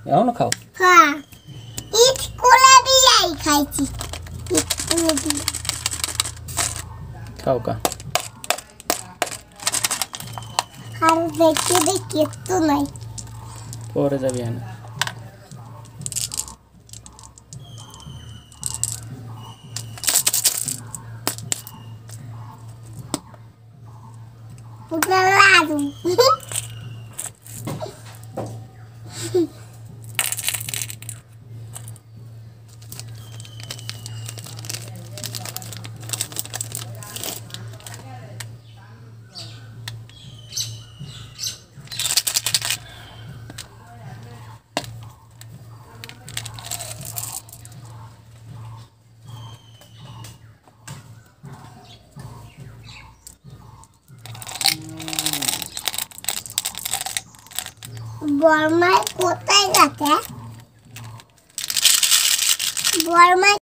आओ ना खाओ। हाँ स्कूल भी आई खाई थी स्कूल भी खाओ का हर देखिए तो नहीं और जब है ना ला दूँ বর্মায় কোথায় গেছে বর্মায়